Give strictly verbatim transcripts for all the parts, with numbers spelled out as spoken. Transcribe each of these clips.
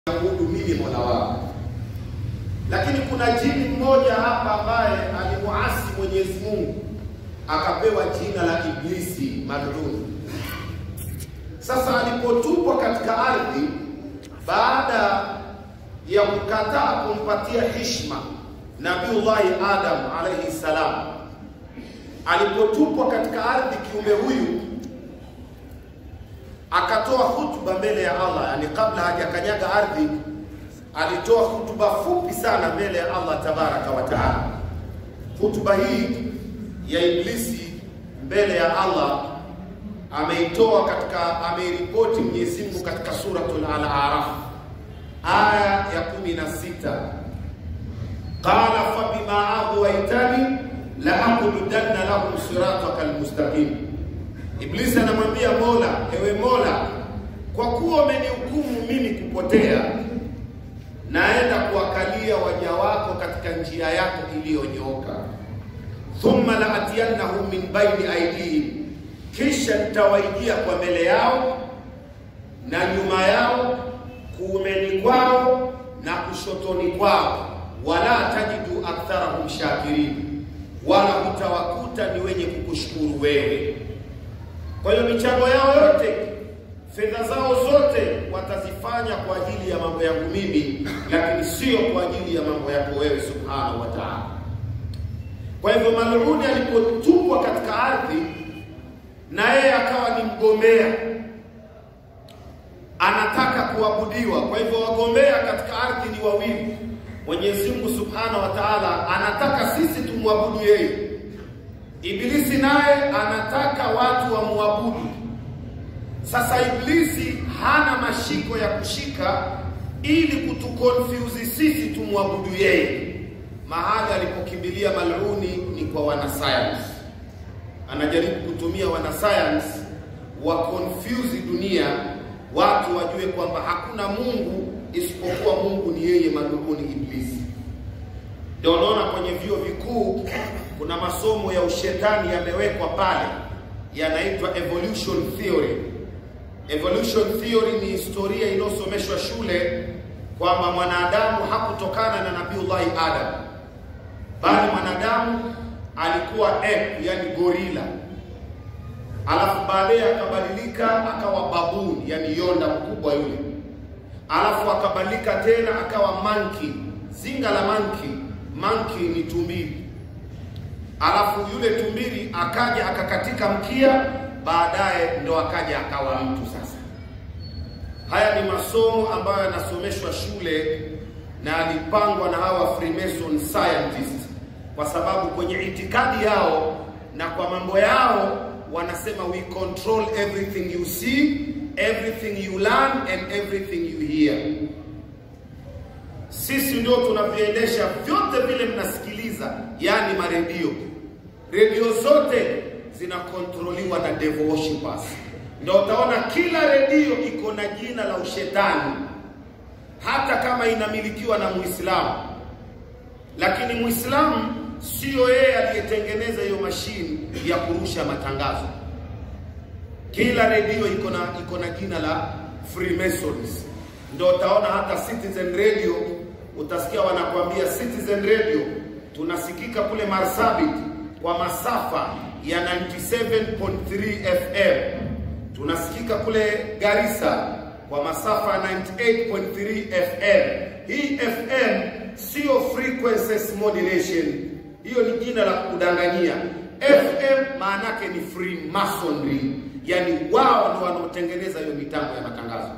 kuabudu mimi Mola wao. Lakini kuna jini mmoja hapa ambaye alimuasi Mwenyezi Mungu, akapewa jina la Iblisi madhun. Sasa alipotupwa katika ardhi baada ya kukataa kumpatia heshima Nabiullahi Adam alayhi salam, alipotupwa katika ardhi kiumbe huyu akatoa hutuba mbele ya Allah. Yani kabla hajakanyaga ardhi alitoa hutuba fupi sana mbele ya Allah tabaraka wa taala. Hutuba hii ya Iblisi mbele ya Allah ameitoa katika, ameripoti Mwenyezi Mungu katika suratul Al-A'raf aya ya kumi na sita. Qala fa bima aghwaytani la aqudanna lahum siratakal mustaqim. Iblisi anamwambia Mola, ewe Mola, kwa kuwa umenihukumu mimi kupotea, naenda kuwakalia waja wako katika njia yako iliyonyooka. Thumma la atiyannahum min baini aydihim, kisha nitawaijia kwa mbele yao na nyuma yao, kuumeni kwao na kushotoni kwao, wala tajidu aktharahum shakirin, wala hutawakuta ni wenye kukushukuru wewe. Kwa hiyo michango yao yote, fedha zao zote watazifanya kwa ajili ya mambo yangu mimi, lakini sio kwa ajili ya mambo yako wewe subhanahu wa ta'ala. Kwa hivyo maluni alipotupwa katika ardhi na yeye akawa ni mgombea, anataka kuabudiwa. Kwa hivyo wagombea katika ardhi ni wawili. Mwenyezi Mungu subhanahu wa ta'ala anataka sisi tumwabudu yeye, Iblisi naye anataka watu wamwabudu. Sasa Iblisi hana mashiko ya kushika ili kutukonfuse sisi tumwabudu yeye. Mahali alipokimbilia maluni ni kwa wanasayansi. Anajaribu kutumia wanasayansi wa confuse dunia, watu wajue kwamba hakuna Mungu isipokuwa Mungu ni yeye maluni Iblisi. Ndio unaona kwenye vyuo vikuu kuna masomo ya ushetani yamewekwa pale, yanaitwa evolution theory. Evolution theory ni historia inayosomeshwa shule kwamba mwanadamu hakutokana na Nabiullahi Adam, bali mwanadamu alikuwa ape, yani gorila. Alafu baadaye akabadilika akawa baboon, yani yonda mkubwa yule. Alafu akabadilika tena akawa monkey, zinga la monkey. Monkey ni tumbili. Alafu yule tumbili akaja akakatika mkia, baadaye ndo akaja akawa mtu. Sasa haya ni masomo ambayo yanasomeshwa shule na alipangwa na hawa Freemason scientists, kwa sababu kwenye itikadi yao na kwa mambo yao wanasema we control everything you see, everything you learn and everything you hear. Sisi ndio tunaviendesha vyote vile mnasikiliza, yani maredio. Radio zote zinakontroliwa na devil worshippers. Ndio utaona kila redio iko na jina la ushetani, hata kama inamilikiwa na Muislamu. Lakini Muislamu sio yeye aliyetengeneza hiyo mashine ya kurusha matangazo. Kila redio iko na iko na jina la Freemasons. Ndio utaona hata Citizen Radio, utasikia wanakuambia Citizen Radio tunasikika kule Marsabit kwa masafa ya ninety-seven point three F M. Tunasikika kule Garissa kwa masafa ninety-eight point three F M. Hii F M sio frequencies modulation. Hiyo ni jina la kudanganyia. F M maana yake ni Freemasonry. Yani wao ndio wanaotengeneza hiyo mitambo ya matangazo.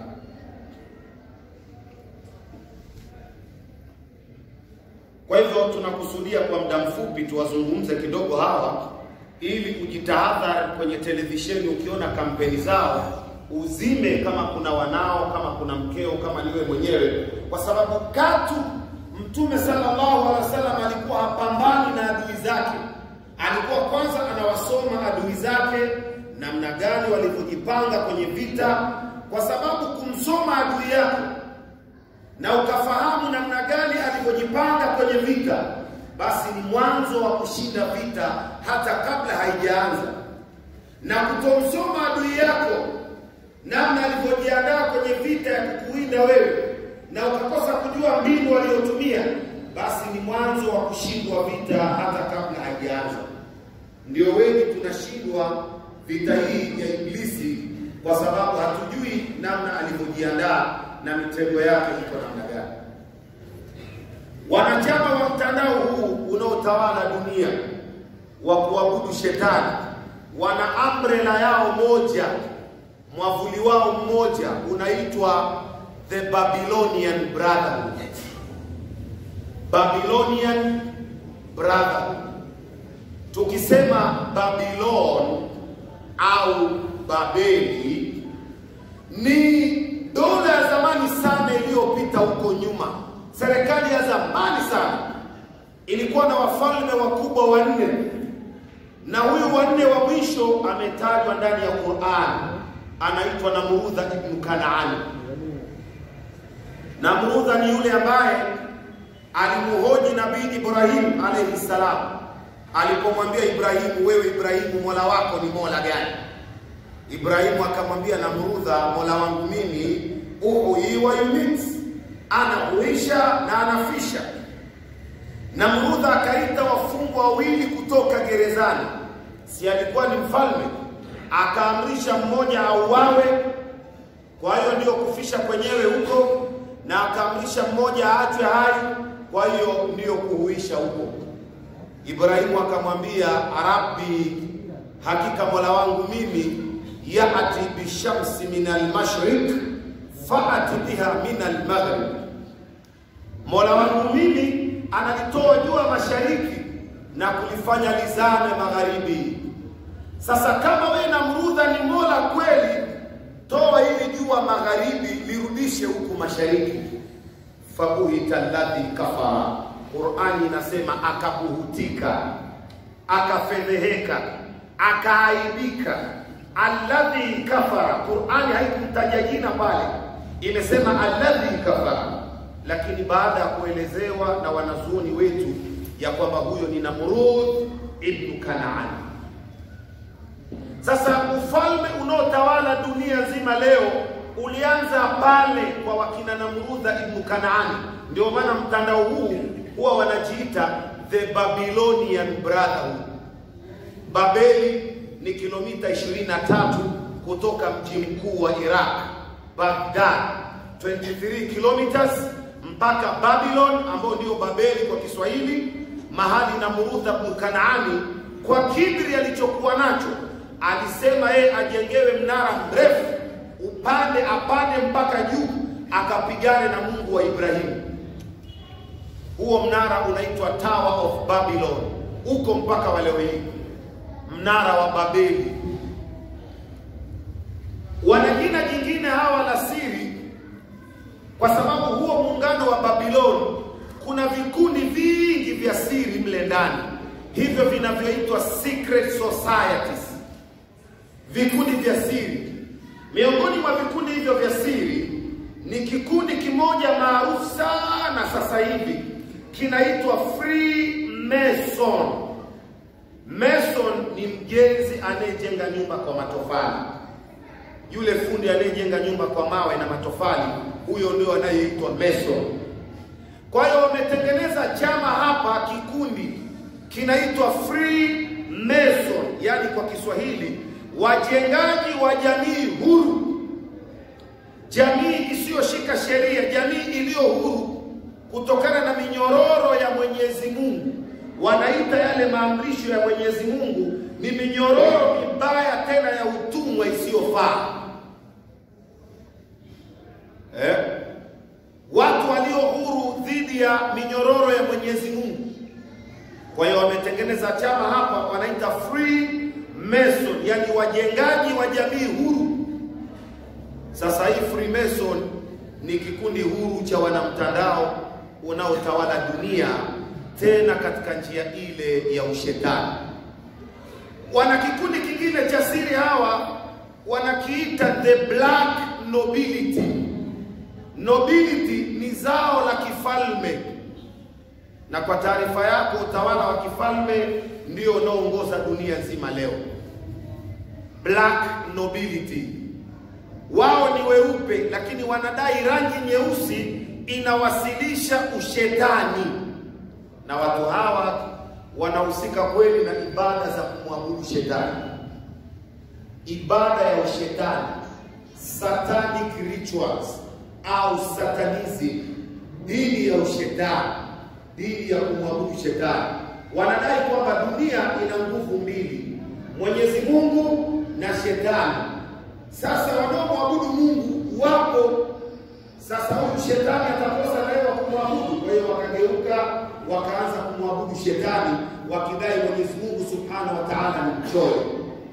Kwa hivyo tunakusudia kwa muda mfupi tuwazungumze kidogo hawa, ili kujitahadhari kwenye televisheni ukiona kampeni zao, uzime kama kuna wanao, kama kuna mkeo, kama niwe mwenyewe. Kwa sababu katu Mtume sallallahu alaihi wasallam alikuwa hapambani na adui zake. Alikuwa kwanza anawasoma adui zake namna gani walivyojipanga kwenye vita, kwa sababu kumsoma adui yako na ukafahamu namna gani alivyojipanga kwenye vita, basi ni mwanzo wa kushinda vita hata kabla haijaanza. Na kutomsoma adui yako namna alivyojiandaa kwenye vita ya kukuinda wewe, na ukakosa kujua mbinu waliotumia, basi ni mwanzo wa kushindwa vita hata kabla haijaanza. Ndio wengi tunashindwa vita hii ya Ibilisi kwa sababu hatujui namna alivyojiandaa na mitego yake iko namna gani. Wanachama wa mtandao huu unaotawala dunia wa kuabudu shetani wana umbrella yao moja, mwavuli wao mmoja unaitwa the Babylonian Brotherhood. Babylonian Brotherhood. Tukisema Babylon au Babeli ni dola ya zamani sana iliyopita huko nyuma. Serikali ya zamani sana ilikuwa na wafalme wakubwa wanne, na huyu wanne wa mwisho ametajwa ndani ya Qur'an, anaitwa Namrudha ibn Kanaani. Namrudha ni yule ambaye alimuhoji Nabii Ibrahim alayhi salam alipomwambia Ibrahimu, wewe Ibrahimu, Mola wako ni Mola gani? Ibrahimu akamwambia Namrudha, Mola wangu mimi uhuyi wa yumit, anahuisha na anafisha. Namrudha akaita wafungwa wawili kutoka gerezani, si alikuwa ni mfalme, akaamrisha mmoja auawe, kwa hiyo ndio kufisha kwenyewe huko, na akaamrisha mmoja aachwe hai, kwa hiyo ndio kuhuisha huko. Ibrahimu akamwambia, Rabbi, hakika Mola wangu mimi, yaati bishamsi min al-mashriq faati biha min al-maghrib, Mola wangu mimi analitoa jua mashariki na kulifanya lizame magharibi. Sasa kama wewe Namrudha ni Mola kweli, toa hili jua magharibi lirudishe huku mashariki. Fabuhita alladhi kafara, Qur'ani inasema akabuhutika, akafedheheka, akaaibika. Alladhi kafara, Qur'ani haikumtaja jina pale, imesema alladhi kafara, lakini baada ya kuelezewa na wanazuoni wetu ya kwamba huyo ni Namrud ibn Kanaan. Sasa ufalme unaotawala dunia nzima leo ulianza pale kwa wakina Namrudha ibn Kanaan. Ndio maana mtandao huu huwa wanajiita the Babylonian Brotherhood. Babeli ni kilomita ishirini na tatu kutoka mji mkuu wa Iraq, Baghdad, twenty-three kilometers mpaka Babylon, ambao ndio Babeli kwa Kiswahili, mahali Namrudha ibn Kanaani kwa kibri alichokuwa nacho alisema yeye ajengewe mnara mrefu upande apande mpaka juu akapigane na Mungu wa Ibrahimu. Huo mnara unaitwa Tower of Babylon, uko mpaka wa leo hii, mnara wa Babeli. Wana jina jingine hawa la siri, kwa sababu huo muungano wa Babylon kuna vikundi vingi vya siri mle ndani, hivyo vinavyoitwa secret societies, vikundi vya siri. Miongoni mwa vikundi hivyo vya siri ni kikundi kimoja maarufu sana sasa hivi, kinaitwa Freemason. Mason ni mjenzi anayejenga nyumba kwa matofali. Yule fundi anayejenga nyumba kwa mawe na matofali, huyo ndio anayeitwa Mason. Kwa hiyo wametengeneza chama hapa, kikundi kinaitwa Freemason, yani kwa Kiswahili wajengaji wa jamii huru, jamii isiyoshika sheria, jamii iliyo huru kutokana na minyororo ya Mwenyezi Mungu. Wanaita yale maamrisho ya Mwenyezi Mungu ni minyororo mibaya tena ya utumwa isiyofaa. Eh? Watu walio huru dhidi ya minyororo ya Mwenyezi Mungu. Kwa hiyo wametengeneza chama hapa wanaita Freemason, yani wajengaji wa jamii huru. Sasa hii Freemason ni kikundi huru cha wanamtandao unaotawala dunia, tena katika njia ile ya ushetani. Wana kikundi kingine cha siri hawa wanakiita the Black Nobility. Nobility ni zao la kifalme, na kwa taarifa yako utawala wa kifalme ndio unaoongoza dunia nzima leo. Black Nobility, wao ni weupe lakini wanadai rangi nyeusi inawasilisha ushetani, na watu hawa wanahusika kweli na ibada za kumwabudu shetani, ibada ya ushetani, satanic rituals au satanism, dini ya ushetani, dini ya kumwabudu shetani. Wanadai kwamba dunia ina nguvu mbili, Mwenyezi Mungu na shetani. Sasa wanaomwabudu Mungu wapo, sasa huyu shetani atakosa leo kumwabudu. Kwa hiyo wakageuka wakaanza kumwabudu shetani, wakidai Mwenyezi Mungu Subhanahu wa Ta'ala ni mchoyo.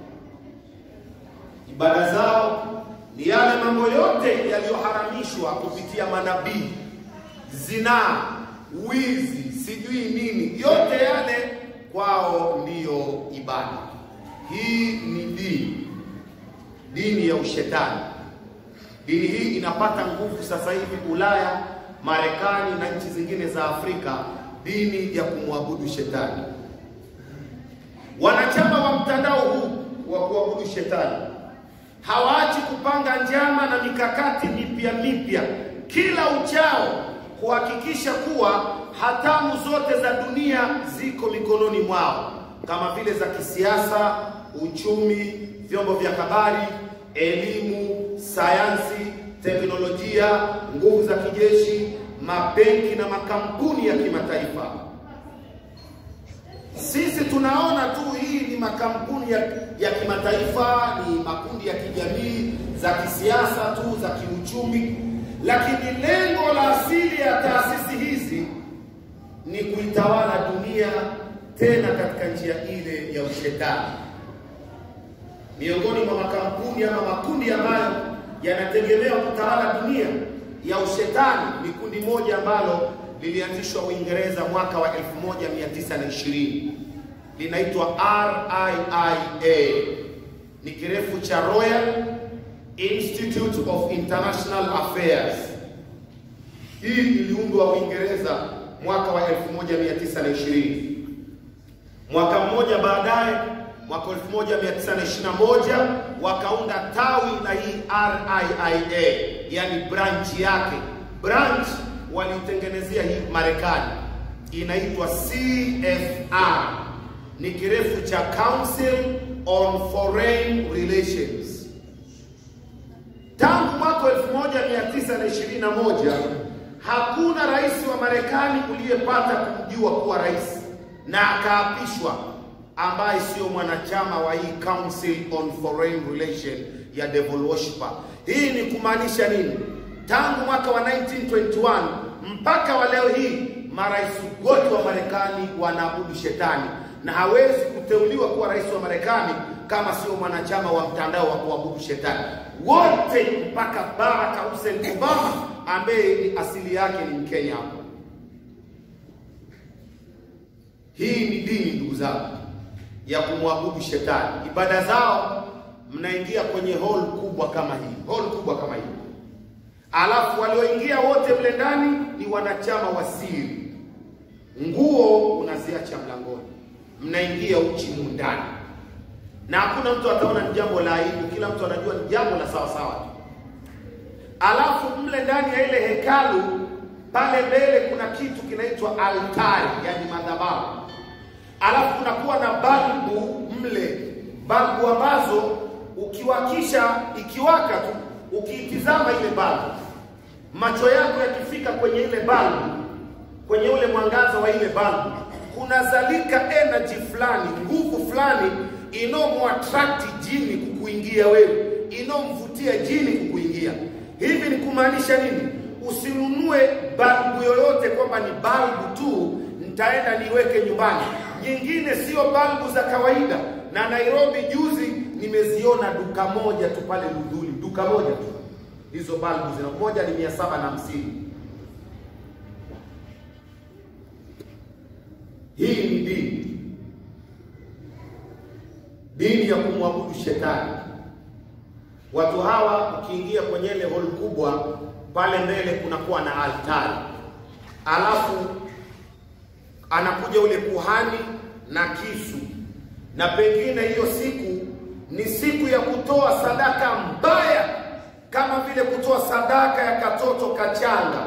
Ibada zao ni yale mambo yote yaliyoharamishwa kupitia manabii, zinaa, wizi, sijui nini, yote yale kwao ndiyo ibada. Hii ni dini, dini ya ushetani. Dini hii inapata nguvu sasa hivi Ulaya, Marekani na nchi zingine za Afrika, dini ya kumwabudu shetani. Wanachama wa mtandao huu wa kuabudu shetani hawaachi kupanga njama na mikakati mipya mipya kila uchao kuhakikisha kuwa hatamu zote za dunia ziko mikononi mwao, kama vile za kisiasa, uchumi, vyombo vya habari, elimu, sayansi, teknolojia, nguvu za kijeshi, mabenki na makampuni ya kimataifa. Sisi tunaona tu hii ni makampuni ya, ya kimataifa, ni makundi ya kijamii, za kisiasa tu, za kiuchumi, lakini lengo la asili ya taasisi hizi ni kuitawala dunia, tena katika njia ile ya ushetani. Miongoni mwa makampuni ama makundi ambayo yanategemea kutawala dunia ya ushetani ni kundi moja ambalo lilianzishwa Uingereza mwaka wa elfu moja mia tisa na ishirini. Linaitwa R I I A. Ni kirefu cha Royal Institute of International Affairs. Hii iliundwa Uingereza mwaka wa elfu moja mia tisa na ishirini. Mwaka mmoja baadaye, mwaka elfu moja mia tisa na ishirini na moja, wakaunda tawi la hii R I I A, yani branch yake. Branch walitengenezea hii Marekani, inaitwa C F R. Ni kirefu cha Council on Foreign Relations. Tangu mwaka elfu moja mia tisa na ishirini na moja hakuna rais wa Marekani uliyepata kumjua kuwa rais na akaapishwa ambaye sio mwanachama wa hii Council on Foreign Relations ya devil worshiper. Hii ni kumaanisha nini? Tangu mwaka wa nineteen twenty-one mpaka wa leo hii, marais wote wa Marekani wanaabudu shetani, na hawezi kuteuliwa kuwa rais wa Marekani kama sio mwanachama wa mtandao wa kuabudu shetani. Wote mpaka Barack Hussein Obama ambaye ni asili yake ni Mkenya hapo. Hii ni dini, ndugu zangu, ya kumwabudu shetani. Ibada zao, mnaingia kwenye hall kubwa kama hii, hall kubwa kama hii. Alafu walioingia wote mle ndani ni wanachama wa siri. Nguo unaziacha mlangoni, mnaingia uchi ndani, na hakuna mtu ataona ni jambo la aibu, kila mtu anajua ni jambo la sawa sawa. Alafu mle ndani ya ile hekalu, pale mbele kuna kitu kinaitwa altari, yani madhabahu. Alafu kunakuwa na balbu mle, balbu ambazo ukiwakisha, ikiwaka tu, ukiitizama ile balbu, macho yako yakifika kwenye ile balbu, kwenye ule mwangaza wa ile balbu, kunazalika energy fulani, nguvu fulani inomuattract jini kukuingia wewe, inomvutia jini kukuingia. Hivi ni kumaanisha nini? Usinunue balbu yoyote kwamba ni balbu tu nitaenda niweke nyumbani. Nyingine sio balbu za kawaida. Na Nairobi juzi nimeziona duka moja tu pale Luduli, duka moja tu. Hizo balbu zina moja ni mia saba na hamsini. Hii ni dini, dini ya kumwabudu shetani. Watu hawa ukiingia kwenye ile hall kubwa, pale mbele kunakuwa na altari. Alafu anakuja ule kuhani na kisu, na pengine hiyo siku ni siku ya kutoa sadaka mbaya, kama vile kutoa sadaka ya katoto kachanga.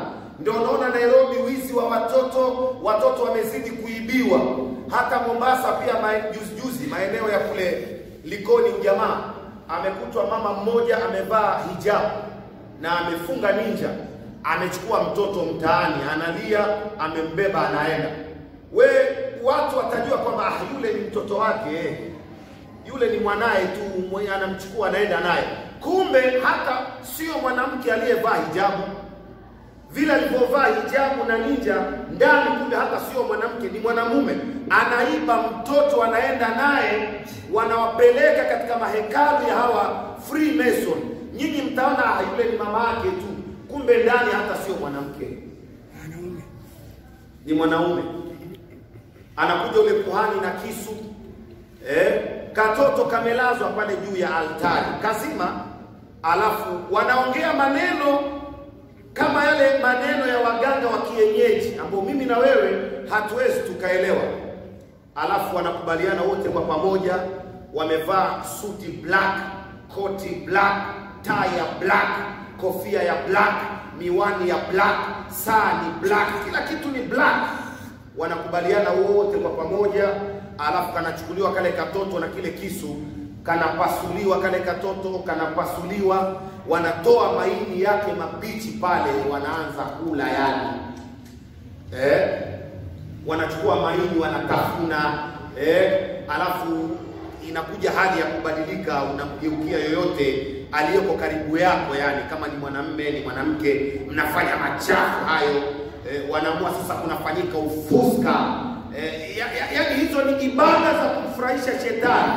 Ndio unaona Nairobi wizi wa watoto, watoto wamezidi kuibiwa. Hata Mombasa pia juzi juzi maeneo ya kule Likoni, ujamaa amekutwa mama mmoja amevaa hijab na amefunga ninja, amechukua mtoto mtaani, analia, amembeba anaenda. We watu watajua kwamba ah, yule ni mtoto wake, yule ni mwanae tu, mwenye anamchukua anaenda naye. Kumbe hata sio mwanamke aliyevaa hijabu. Vile alivyovaa hijabu na ninja ndani, kumbe hata sio mwanamke, ni mwanamume. Anaiba mtoto anaenda naye, wanawapeleka katika mahekalu ya hawa Freemason. Nyinyi mtaona yule ni mama yake tu, kumbe ndani hata sio mwanamke, mwanaume, ni mwanaume. Anakuja ule kuhani na kisu, eh, katoto kamelazwa pale juu ya altari kazima, alafu wanaongea maneno kama yale maneno ya waganga wa kienyeji ambao mimi na wewe hatuwezi tukaelewa. Alafu wanakubaliana wote kwa pamoja, wamevaa suti black, koti black, tie ya black, kofia ya black, miwani ya black, saa ni black, kila kitu ni black. Wanakubaliana wote kwa pamoja, alafu kanachukuliwa kale katoto na kile kisu, kanapasuliwa kale katoto, kanapasuliwa, wanatoa maini yake mabichi pale, wanaanza kula yani. Eh? Wanachukua maini wanatafuna, eh, alafu inakuja hali ya kubadilika, unamgeukia yoyote aliyeko karibu yako, yani kama ni mwanamume ni mwanamke, mnafanya machafu hayo. Eh, wanaamua sasa kunafanyika ufuska. Eh, ya, ya, yani hizo ni ibada za kumfurahisha shetani.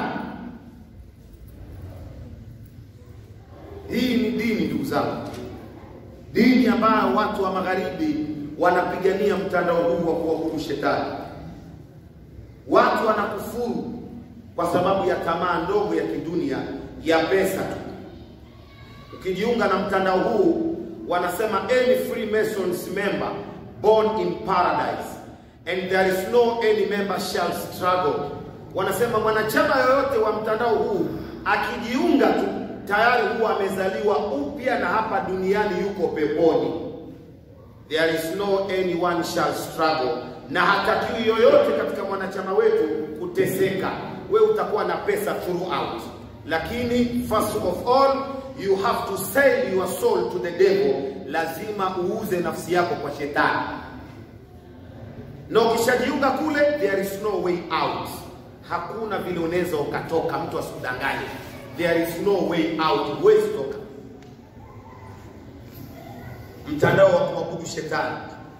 Hii ni dini ndugu zangu, dini ambayo watu wa magharibi wanapigania mtandao huu wa kuabudu shetani. Watu wanakufuru kwa sababu ya tamaa ndogo ya kidunia ya pesa tu. Ukijiunga na mtandao huu, wanasema any Freemasons member born in paradise and there is no any member shall struggle. Wanasema mwanachama yoyote wa mtandao huu akijiunga tu tayari huwa amezaliwa upya na hapa duniani yuko peponi. There is no anyone shall struggle. Na hatakiwi yoyote katika mwanachama wetu kuteseka. We utakuwa na pesa throughout. Lakini first of all, you have to sell your soul to the devil. Lazima uuze nafsi yako kwa shetani. Na ukishajiunga kule, there is no way out. Hakuna vile unaweza ukatoka, mtu asikudanganye. There is no way out. Huwezi toka. Mtandao wa kuabudu shetani.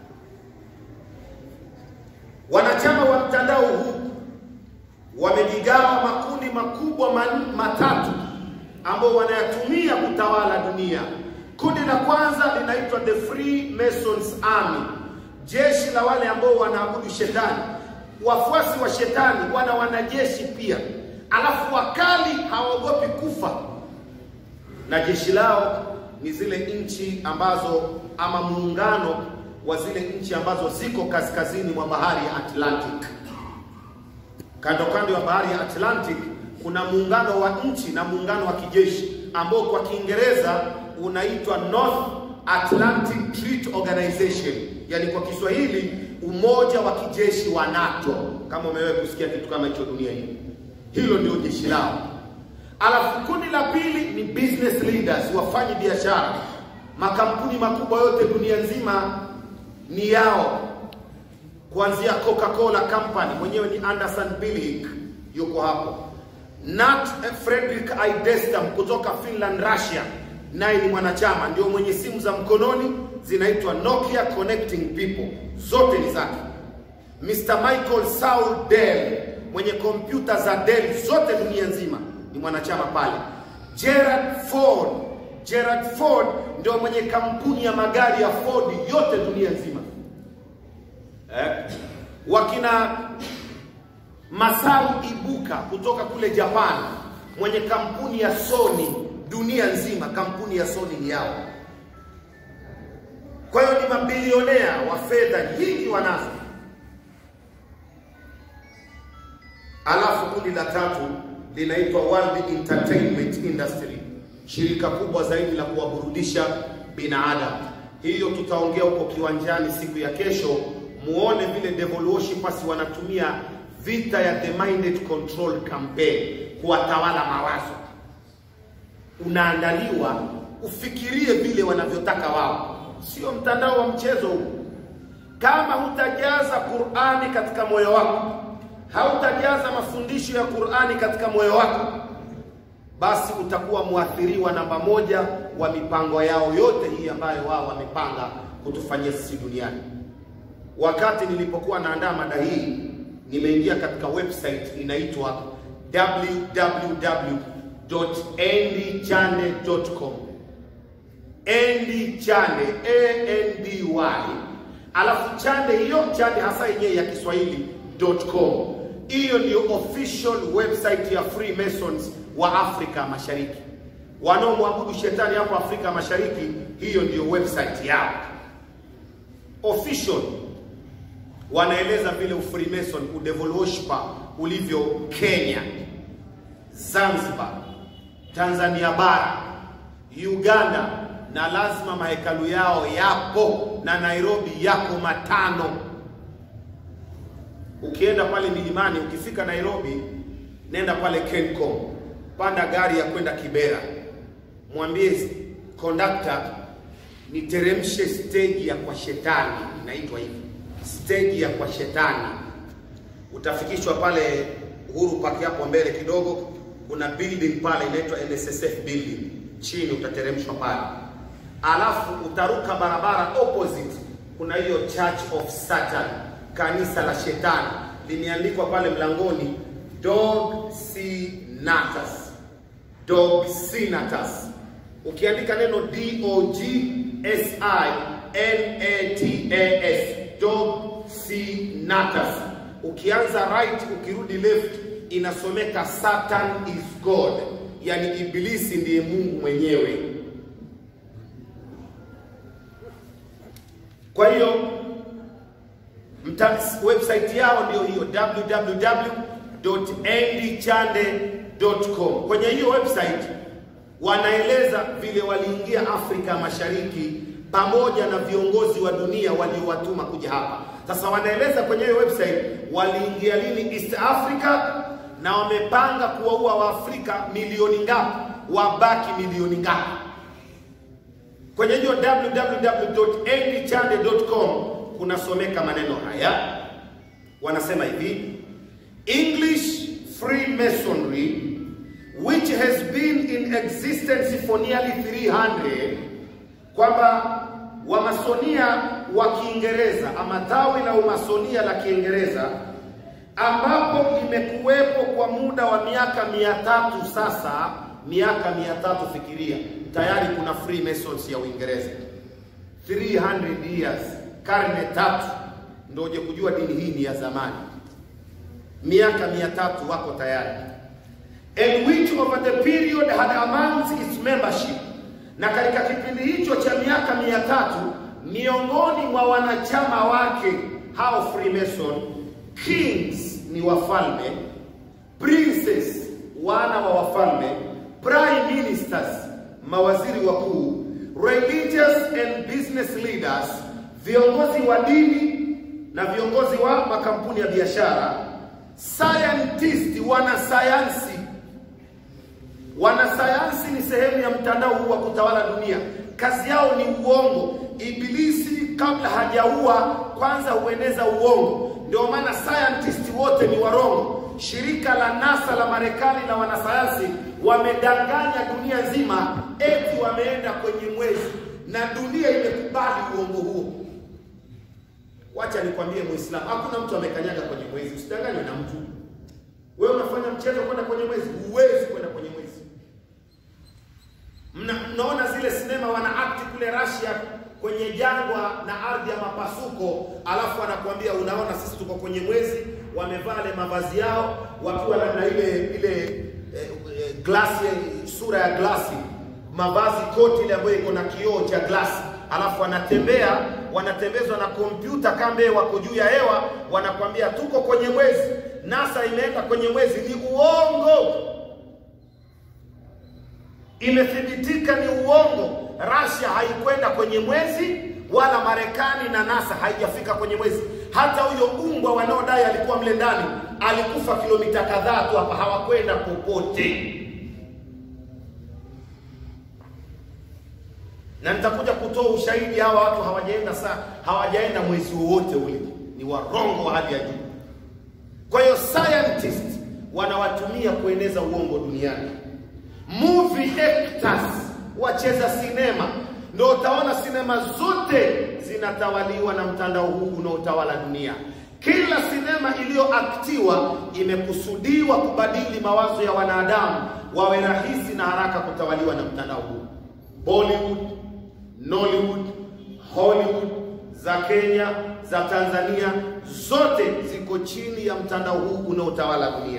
Wanachama wa mtandao huu wamejigawa makundi makubwa man, matatu ambao wanayatumia kutawala dunia. Kundi la kwanza linaitwa the Freemasons Army, jeshi la wale ambao wanaabudu shetani. Wafuasi wa shetani wana wanajeshi pia, alafu wakali, hawaogopi kufa. Na jeshi lao ni zile nchi ambazo, ama muungano wa zile nchi ambazo ziko kaskazini mwa bahari ya Atlantic. Kando kando ya bahari ya Atlantic kuna muungano wa nchi na muungano wa kijeshi ambao kwa Kiingereza unaitwa North Atlantic Treaty Organization, yani kwa Kiswahili umoja wa kijeshi wa NATO. Kama umewahi kusikia kitu kama hicho dunia hii, hilo ndio jeshi lao. Alafu kundi la pili ni business leaders, wafanyi biashara. Makampuni makubwa yote dunia nzima ni yao, kuanzia Coca-Cola Company, mwenyewe ni Anderson Billig, yuko hapo. Nat Fredrik Idestam kutoka Finland, Russia, naye ni mwanachama, ndio mwenye simu za mkononi zinaitwa Nokia Connecting People, zote ni zake. Mister Michael Saul Dell, mwenye kompyuta za Dell zote dunia nzima, ni mwanachama pale. Gerald Ford, Gerald Ford ndio mwenye kampuni ya magari ya Ford yote dunia nzima. Eh? Wakina Masao Ibuka kutoka kule Japan, mwenye kampuni ya Sony dunia nzima, kampuni ya Sony ni yao. Kwa hiyo ni mabilionea wa fedha nyingi wanazo. Alafu kundi la tatu linaitwa World Entertainment Industry, shirika kubwa zaidi la kuwaburudisha binadamu. Hiyo tutaongea huko kiwanjani siku ya kesho, muone vile devil worshippers wanatumia vita ya the minded control campaign kuwatawala mawazo. Unaandaliwa ufikirie vile wanavyotaka wao, sio mtandao wa mchezo huu. Kama hutajaza Qur'ani katika moyo wako, hautajaza mafundisho ya Qur'ani katika moyo wako, basi utakuwa muathiriwa namba moja wa mipango yao yote hii ambayo wao wamepanga kutufanyia sisi duniani. Wakati nilipokuwa naandaa mada hii, nimeingia katika website inaitwa w w w dot andy chande dot com. Andy Chande, A N D Y, alafu Chande, hiyo Chande hasa yenyewe ya Kiswahili .com. Hiyo ndio official website ya Freemasons wa Afrika Mashariki. Wanaomwabudu shetani hapo Afrika Mashariki, hiyo ndio website yao official. Wanaeleza vile ufreemason, udevil worshipper ulivyo Kenya, Zanzibar, Tanzania bara, Uganda, na lazima mahekalu yao yapo, na Nairobi yako matano. Ukienda pale milimani, ukifika Nairobi, nenda pale Kencom, panda gari ya kwenda Kibera, mwambie conductor niteremshe stage ya kwa shetani, inaitwa hivi, stage ya kwa shetani. Utafikishwa pale Uhuru Park hapo mbele kidogo, kuna building pale inaitwa N S S F building, chini utateremshwa pale. Alafu utaruka barabara opposite, kuna hiyo Church of Satan, kanisa la shetani, limeandikwa pale mlangoni Dog Sinatus, Dog Sinatus. Ukiandika neno D O G S I N A T A S, Dog Sinatus, ukianza right ukirudi left inasomeka Satan is God, yani ibilisi ndiye Mungu mwenyewe. Kwa hiyo website yao ndio hiyo w w w dot andy chande dot com. Kwenye hiyo website wanaeleza vile waliingia Afrika Mashariki pamoja na viongozi wa dunia waliowatuma kuja hapa. Sasa wanaeleza kwenye hiyo website waliingia lini East Africa, na wamepanga kuwaua Waafrika milioni ngapi, wabaki milioni ngapi. Kwenye hiyo w w w dot andy chande dot com kunasomeka maneno haya. Wanasema hivi: English Freemasonry, which has been in existence for nearly three hundred, kwamba Wamasonia wa Kiingereza ama tawi la Umasonia la Kiingereza ambapo limekuwepo kwa muda wa miaka mia tatu sasa. Miaka mia tatu, fikiria, tayari kuna Freemasons ya Uingereza. three hundred years, karne tatu, ndio uje kujua dini hii ni ya zamani. Miaka mia tatu wako tayari. And which over the period had amongst its membership, na katika kipindi hicho cha miaka mia tatu miongoni mwa wanachama wake hao Freemason, kings ni wafalme, princes wana wa wafalme, prime ministers mawaziri wakuu, religious and business leaders viongozi wa dini na viongozi wa makampuni ya biashara, scientists wanasayansi. Wanasayansi ni sehemu ya mtandao huu wa kutawala dunia. Kazi yao ni uongo. Ibilisi kabla hajaua kwanza hueneza uongo. Ndio maana scientists wote ni warongo. Shirika la NASA la Marekani na wanasayansi wamedanganya dunia nzima eti wameenda kwenye mwezi, na dunia imekubali uongo huo. Wacha nikwambie Muislamu, hakuna mtu amekanyaga kwenye mwezi. Usidanganywe na mtu. Wewe unafanya mchezo kwenda kwenye mwezi, huwezi kwenda kwenye mwezi. Mna, mnaona zile sinema wana act kule Russia kwenye jangwa na ardhi ya mapasuko, alafu anakuambia unaona sisi tuko kwenye mwezi, wamevaa ile mavazi yao wakiwa na ile ile eh, eh, glasi, sura ya glasi, mavazi, koti ile ambayo iko na kioo cha glasi, alafu wanatembea, wanatembezwa na kompyuta kambe wako juu ya hewa, wanakuambia tuko kwenye mwezi. NASA imeenda kwenye mwezi. Ni uongo. Imethibitika ni uongo. Russia haikwenda kwenye mwezi, wala Marekani na NASA haijafika kwenye mwezi. Hata huyo umbwa wanaodai alikuwa mle ndani alikufa kilomita kadhaa tu hapa, hawakwenda popote. Na nitakuja kutoa ushahidi, hawa watu hawajaenda saa hawajaenda mwezi wowote ule, ni warongo wa hali ya juu. Kwa hiyo scientists wanawatumia kueneza uongo duniani. Movie actors, wacheza sinema, ndio utaona sinema zote zinatawaliwa na mtandao huu unaotawala dunia. Kila sinema iliyoaktiwa imekusudiwa kubadili mawazo ya wanadamu wawe rahisi na haraka kutawaliwa na mtandao huu. Bollywood, Nollywood, Hollywood, za Kenya, za Tanzania, zote ziko chini ya mtandao huu unaotawala dunia.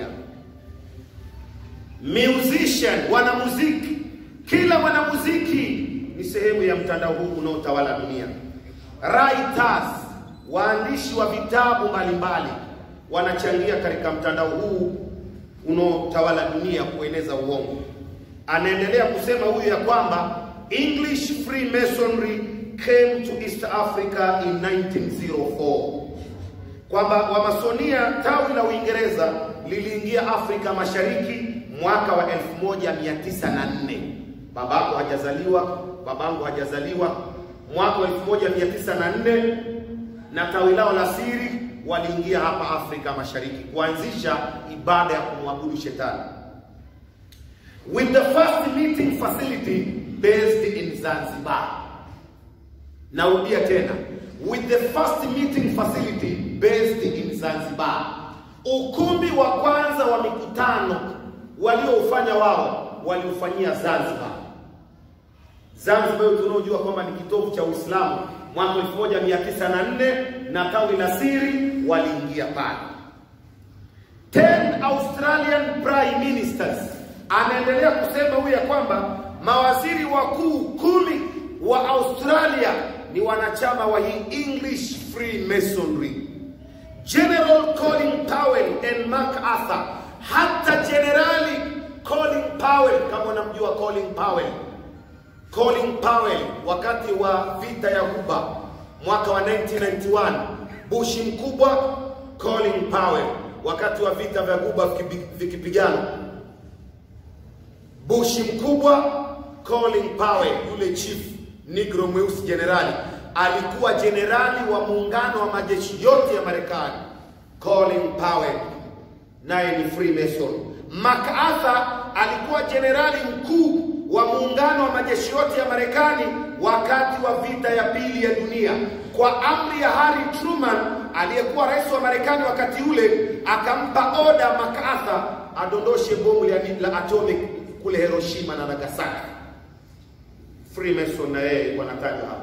Musician, wanamuziki, kila mwanamuziki ni sehemu ya mtandao huu unaotawala dunia. Writers, waandishi wa vitabu mbalimbali, wanachangia katika mtandao huu unaotawala dunia kueneza uongo. Anaendelea kusema huyu ya kwamba English Freemasonry came to East Africa in nineteen oh four. Kwamba Wamasonia tawi la Uingereza liliingia Afrika Mashariki mwaka wa elfu moja mia tisa na nne. Babako hajazaliwa, babangu hajazaliwa. Mwaka wa elfu moja mia tisa na nne, na tawi lao la siri waliingia hapa Afrika Mashariki kuanzisha ibada ya kumwabudu shetani. With the first meeting facility based in Zanzibar. Naudia tena, with the first meeting facility based in Zanzibar. Ukumbi wa kwanza wa mikutano walioufanya wao waliufanyia Zanzibar. Zanzibar tunajua kwamba ni kitovu cha Uislamu. Mwaka elfu moja mia tisa na nne na tawi la siri waliingia pale. ten Australian Prime Ministers. Anaendelea kusema huyu ya kwamba mawaziri wakuu kumi wa Australia ni wanachama wa hii English Freemasonry. General Colin Powell and MacArthur, hata Generali Colin Powell, kama unamjua Colin Powell. Colin Powell wakati wa vita ya Ghuba mwaka wa nineteen ninety-one, Bush mkubwa, Colin Powell wakati wa vita vya Ghuba vikipigana. Bush mkubwa, Colin Powell, yule chief negro mweusi generali, alikuwa generali wa muungano wa majeshi yote ya Marekani. Colin Powell naye ni Freemason. MacArthur alikuwa generali mkuu wa muungano wa majeshi yote ya Marekani wakati wa vita ya pili ya dunia. Kwa amri ya Harry Truman aliyekuwa rais wa Marekani wakati ule, akampa oda MacArthur adondoshe bomu la atomic kule Hiroshima na Nagasaki. Freemason na yeye wanatajwa hapa.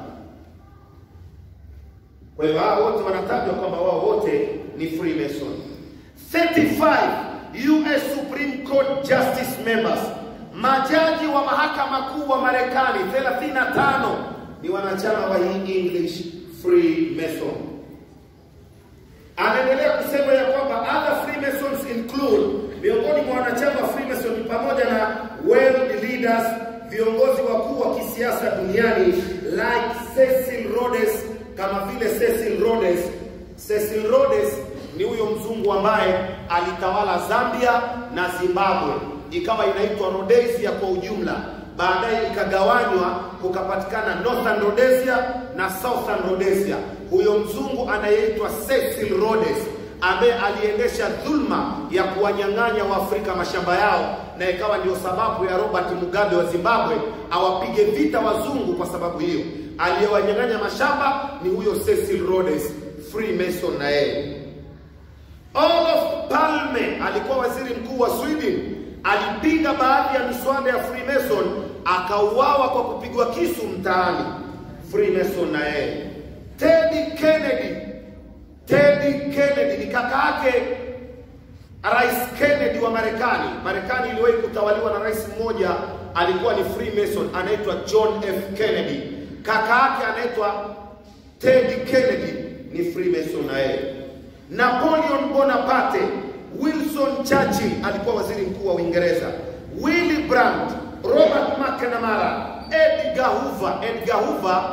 Kwa hiyo hao wote wanatajwa kwamba wao wote ni Freemason. thirty-five U S Supreme Court Justice members, majaji wa mahakama kuu wa Marekani thelathini na tano ni wanachama wa hii English Freemason. Anaendelea kusema ya kwamba other Freemasons include, miongoni mwa wanachama wa Freemason pamoja na world leaders, viongozi wakuu wa kisiasa duniani like Cecil Rhodes, kama vile Cecil Rhodes. Cecil Rhodes ni huyo mzungu ambaye alitawala Zambia na Zimbabwe, ikawa inaitwa Rhodesia kwa ujumla. Baadaye ikagawanywa kukapatikana Northern Rhodesia na Southern Rhodesia. Huyo mzungu anayeitwa Cecil Rhodes ambaye aliendesha dhulma ya kuwanyang'anya Waafrika mashamba yao, na ikawa ndio sababu ya Robert Mugabe wa Zimbabwe awapige vita wazungu kwa sababu hiyo. Aliyewanyang'anya mashamba ni huyo Cecil Rhodes, Freemason na yeye. Olof Palme alikuwa waziri mkuu wa Sweden, alipinga baadhi ya miswada ya Freemason, akauawa kwa kupigwa kisu mtaani. Freemason na yeye. Teddy Kennedy, Teddy Kennedy ni kaka yake Rais Kennedy wa Marekani. Marekani iliwahi kutawaliwa na rais mmoja alikuwa ni Freemason, anaitwa John F Kennedy. Kaka yake anaitwa Teddy Kennedy ni Freemason na yeye. Napoleon Bonaparte, Wilson Churchill alikuwa waziri mkuu wa Uingereza, Willy Brandt, Robert McNamara, Edgar Hoover. Edgar Hoover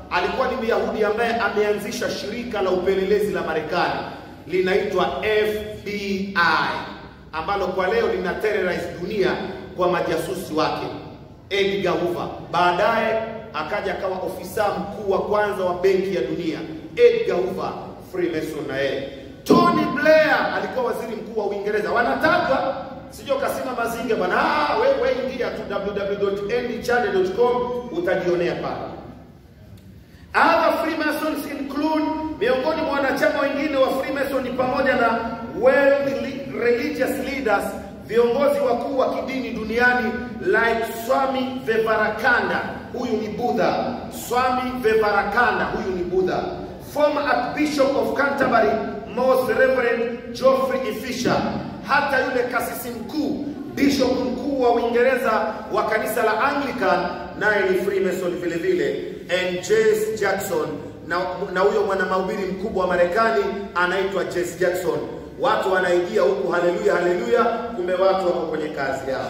alikuwa ni Myahudi ambaye ameanzisha shirika la upelelezi la Marekani linaitwa F B I, ambalo kwa leo lina terrorize dunia kwa majasusi wake. Edgar Hoover baadaye akaja akawa ofisa mkuu wa kwanza wa benki ya dunia. Edgar Hoover Freemason na yeye. Tony Blair alikuwa waziri mkuu wa Uingereza. Wanatajwa, sio kasema mazinge bwana. Ah, wewe we ingia tu w w w dot n d channel dot com utajionea pale. Other Freemasons include, miongoni mwa wanachama wengine wa Freemason ni pamoja na world religious leaders, viongozi wakuu wa kidini duniani like Swami Vivekananda, huyu ni Buddha. Swami Vivekananda, huyu ni Buddha. Former Archbishop of Canterbury, Most Reverend Geoffrey Fisher, hata yule kasisi mkuu, bishop mkuu wa Uingereza wa kanisa la Anglican, naye ni Freemason vile vile. And Jesse Jackson, na na huyo mwana mahubiri mkubwa wa Marekani anaitwa Jesse Jackson. Watu wanaingia huku haleluya haleluya, kumbe watu wako kwenye kazi yao.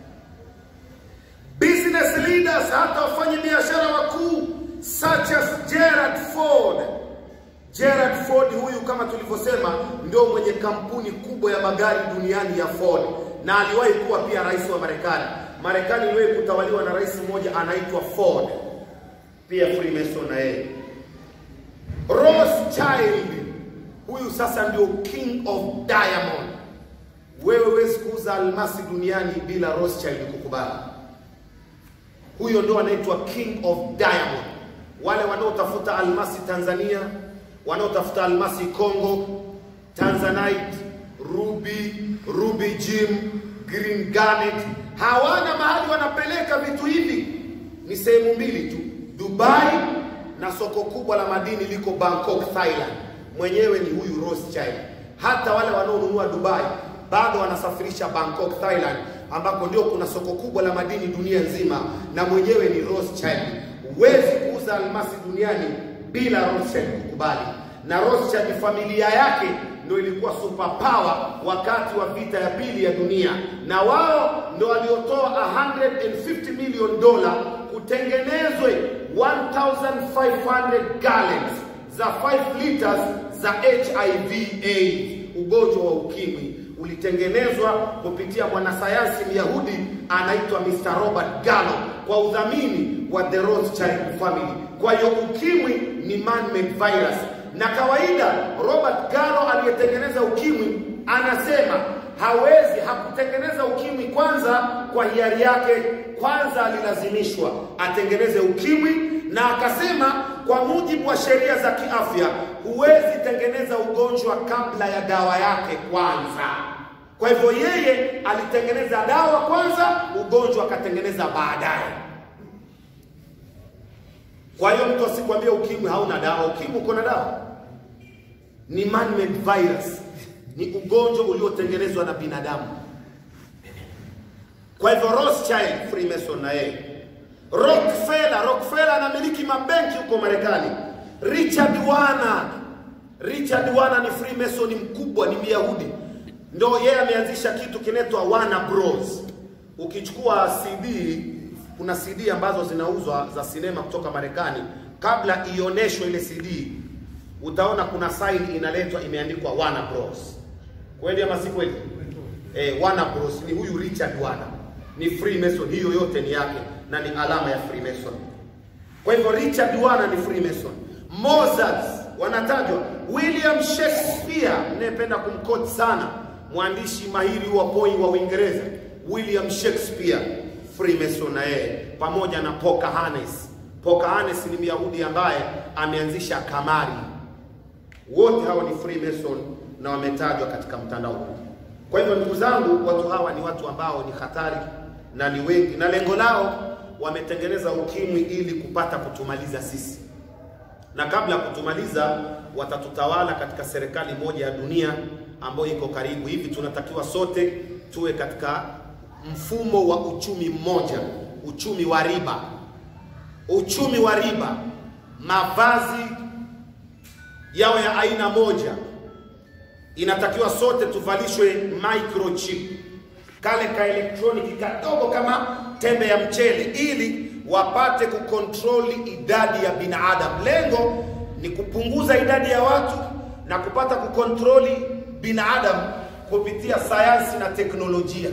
Business leaders, hata wafanya biashara wakuu such as Gerald Ford. Gerald Ford huyu kama tulivyosema ndio mwenye kampuni kubwa ya magari duniani ya Ford, na aliwahi kuwa pia rais wa Marekani. Marekani iliwahi kutawaliwa na rais mmoja anaitwa Ford, pia Freemason na yeye. Rothschild, huyu sasa ndio king of diamond. Wewe huwezi kuuza almasi duniani bila Rothschild kukubali. Huyo ndio anaitwa king of diamond. Wale wanaotafuta almasi Tanzania, wanaotafuta almasi Kongo, Tanzanite, ruby, ruby gem, green garnet, hawana mahali wanapeleka vitu hivi. Ni sehemu mbili tu, Dubai na soko kubwa la madini liko Bangkok, Thailand. Mwenyewe ni huyu Rothschild. Hata wale wanaonunua Dubai bado wanasafirisha Bangkok, Thailand, ambako ndio kuna soko kubwa la madini dunia nzima, na mwenyewe ni Rothschild. Huwezi kuuza almasi duniani bila Rothschild kukubali. Na Rothschild familia yake ndio ilikuwa super power wakati wa vita ya pili ya dunia, na wao ndio waliotoa one hundred fifty million dola kutengenezwe one thousand five hundred gallons za five liters za H I V AIDS, ugonjwa wa ukimwi. Ulitengenezwa kupitia mwanasayansi Myahudi anaitwa mister Robert Gallo kwa udhamini wa the Rothschild family. Kwa hiyo ukimwi ni man-made virus, na kawaida Robert Gallo aliyetengeneza ukimwi anasema hawezi hakutengeneza ukimwi kwanza kwa hiari yake, kwanza alilazimishwa atengeneze ukimwi, na akasema kwa mujibu wa sheria za kiafya huwezi tengeneza ugonjwa kabla ya dawa yake kwanza. Kwa hivyo yeye alitengeneza dawa kwanza, ugonjwa akatengeneza baadaye. Kwa hiyo mtu asikwambie ukimwi hauna dawa. Ukimwi uko na dawa. Ni man-made virus. Ni ugonjwa uliotengenezwa na binadamu. Kwa hivyo Rothschild Freemason na yeye. Rockefeller, Rockefeller anamiliki mabenki huko Marekani. Richard Warner, Richard Warner ni Freemason mkubwa, ni Myahudi. Ndio yeye ameanzisha kitu kinaitwa Warner Bros. Ukichukua C D, kuna C D ambazo zinauzwa za sinema kutoka Marekani, kabla ioneshwe ile C D utaona kuna sign inaletwa imeandikwa Warner Bros. Kweli ama si kweli? Eh, Warner Bros ni huyu Richard Warner. Ni Freemason, hiyo yote ni yake na ni alama ya Freemason. Kwa hivyo Richard Warner ni Freemason. Mozart wanatajwa. William Shakespeare, ninayependa kumquote sana, mwandishi mahiri wa poem wa Uingereza, William Shakespeare Freemason na yeye, pamoja na Pocahontas. Pocahontas ni Myahudi ambaye ameanzisha kamari. Wote hawa ni Freemason na wametajwa katika mtandao huu. Kwa hivyo ndugu zangu, watu hawa ni watu ambao ni hatari na ni wengi, na lengo lao wametengeneza ukimwi ili kupata kutumaliza sisi. Na kabla kutumaliza watatutawala katika serikali moja ya dunia ambayo iko karibu. Hivi tunatakiwa sote tuwe katika mfumo wa uchumi mmoja, uchumi wa riba. Uchumi wa riba, mavazi yao ya aina moja. Inatakiwa sote tuvalishwe microchip, kale ka elektroniki kadogo kama tembe ya mchele, ili wapate kukontroli idadi ya binadamu. Lengo ni kupunguza idadi ya watu na kupata kukontroli binadamu kupitia sayansi na teknolojia.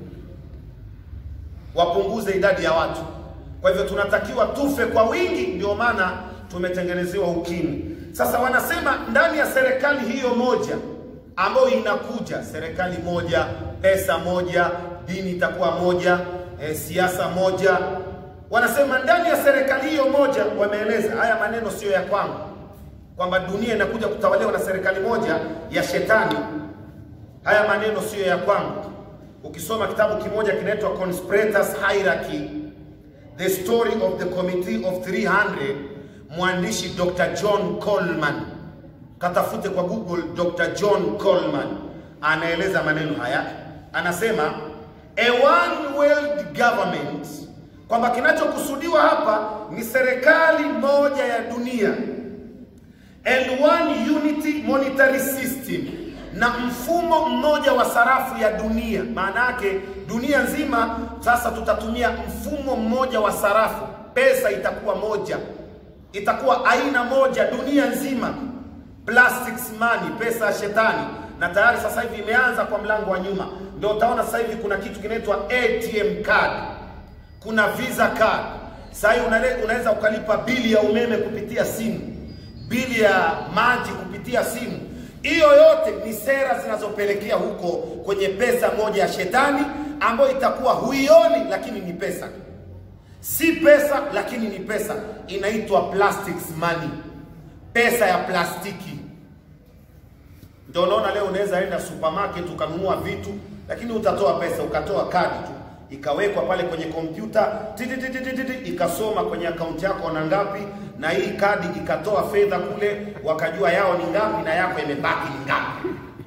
Wapunguze idadi ya watu. Kwa hivyo tunatakiwa tufe kwa wingi, ndio maana tumetengenezewa ukimwi. Sasa wanasema ndani ya serikali hiyo moja ambayo inakuja, serikali moja, pesa moja, dini itakuwa moja, e, siasa moja. Wanasema ndani ya serikali hiyo moja, wameeleza haya maneno sio ya kwangu, kwamba dunia inakuja kutawaliwa na serikali moja ya shetani. Haya maneno sio ya kwangu. Ukisoma kitabu kimoja kinaitwa Conspirators Hierarchy, The Story of the Committee of three hundred, mwandishi Doctor John Coleman, katafute kwa Google Doctor John Coleman, anaeleza maneno haya. Anasema a one world government, kwamba kinachokusudiwa hapa ni serikali moja ya dunia, and one unity monetary system, na mfumo mmoja wa sarafu ya dunia. Maana yake dunia nzima sasa tutatumia mfumo mmoja wa sarafu, pesa itakuwa moja, itakuwa aina moja dunia nzima, plastics money, pesa ya shetani. Na tayari sasa hivi imeanza kwa mlango wa nyuma. Ndio utaona sasa hivi kuna kitu kinaitwa A T M card, kuna Visa card. Sasa hivi unaweza ukalipa bili ya umeme kupitia simu, bili ya maji kupitia simu. Hiyo yote ni sera zinazopelekea huko kwenye pesa moja ya shetani, ambayo itakuwa huioni lakini ni pesa. Si pesa lakini ni pesa. Inaitwa plastics money, pesa ya plastiki. Ndio unaona leo unaweza enda supermarket ukanunua vitu, lakini utatoa pesa, ukatoa kadi tu, ikawekwa pale kwenye kompyuta, ikasoma kwenye akaunti yako na ngapi, na hii kadi ikatoa fedha kule, wakajua yao ni ngapi na yako imebaki ni ngapi.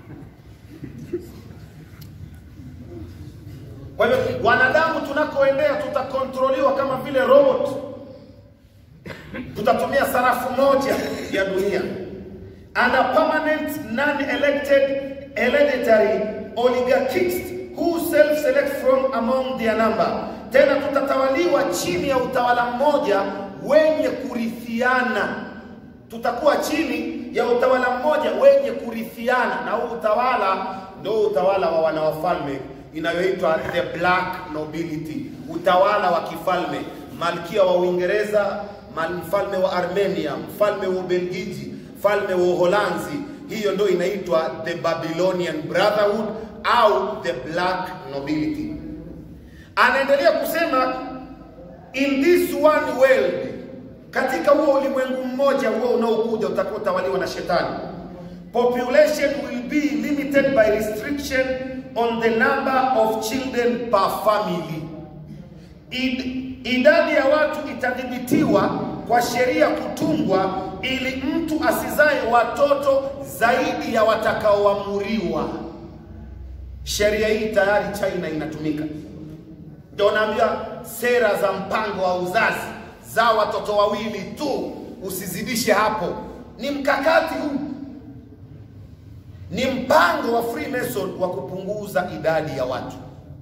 Kwa hivyo wanadamu tunakoendea tutakontroliwa kama vile robot. Tutatumia sarafu moja ya dunia, and a permanent non-elected hereditary oligarchists who self-select from among their number. Tena tutatawaliwa chini ya utawala mmoja wenye kurithiana. Tutakuwa chini ya utawala mmoja wenye kurithiana, na huu utawala ndio utawala wa wanawafalme, inayoitwa the black nobility, utawala wa kifalme. Malkia wa Uingereza, mfalme wa Armenia, mfalme wa Ubelgiji, mfalme wa Uholanzi, hiyo ndio inaitwa the Babylonian Brotherhood au the black nobility. Anaendelea kusema in this one world, katika huo ulimwengu mmoja huo unaokuja utakotawaliwa na shetani, population will be limited by restriction on the number of children per family. Id, idadi ya watu itadhibitiwa kwa sheria kutungwa ili mtu asizae watoto zaidi ya watakaoamuriwa. Sheria hii tayari China inatumika. Ndio naambia sera za mpango wa uzazi za watoto wawili tu, usizidishe hapo. Ni mkakati huu, ni mpango wa Freemason wa kupunguza idadi ya watu.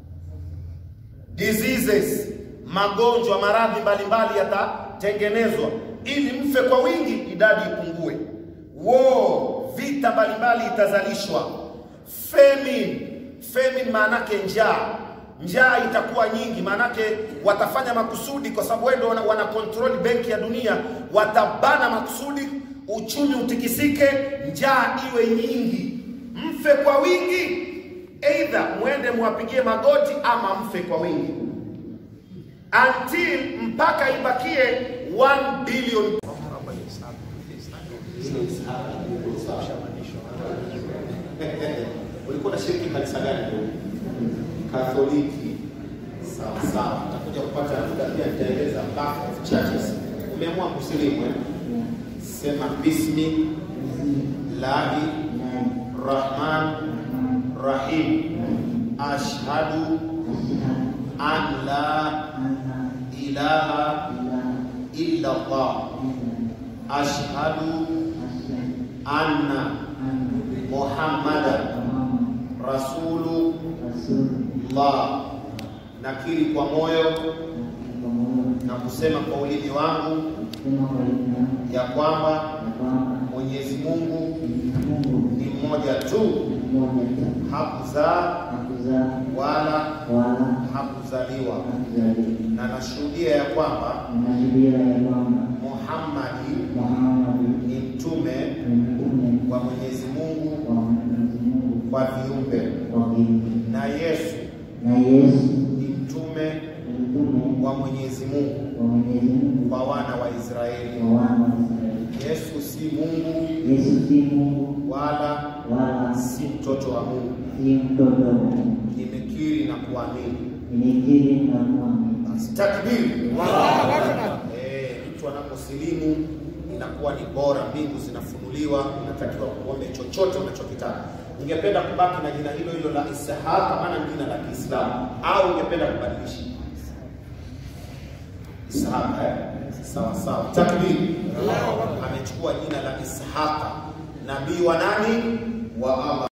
Diseases, magonjwa, maradhi mbalimbali yatatengenezwa ili mfe kwa wingi, idadi ipungue. War, vita mbalimbali itazalishwa. Famine, famine maanake njaa. Njaa itakuwa nyingi, maanake watafanya makusudi, kwa sababu wao wana, wana control benki ya dunia, watabana makusudi uchumi utikisike, njaa iwe nyingi, mfe kwa wingi. Either muende muwapigie magoti ama mfe kwa wingi, until mpaka ibakie one billion. Ulikuwa na shiriki kanisa gani? Katoliki. Sawa sawa. Utakuja kupata muda pia nitaeleza back of churches. Umeamua kusilimu eh? Sema bismi lahi rahman rahim. Ashhadu an la ilaha illa Allah. Ashhadu anna Muhammadan Rasulullah. Nakiri kwa moyo na kusema kwa ulimi wangu ya kwamba Mwenyezi Mungu ni mmoja tu, hakuzaa wala hakuzaliwa, na nashuhudia ya kwamba Muhammadi ni mtume wa Mwenyezi Mungu kwa viumbe, na Yesu ni mtume wa Mwenyezi Mungu kwa wana wa Israeli. Yesu si Mungu, wala si mtoto wa Mungu. Nimekiri na kuamini. Basi takbir. Eh, mtu anaposilimu inakuwa ni bora, mbingu zinafunuliwa, inatakiwa kuombe chochote unachokitaka. Ungependa kubaki na jina hilo hilo la Ishaq maana jina la Kiislamu, au ungependa kubadilisha? Ishaq, eh? Sawa sawa. Takbir. Amechukua jina la Ishaq, nabii wa nani?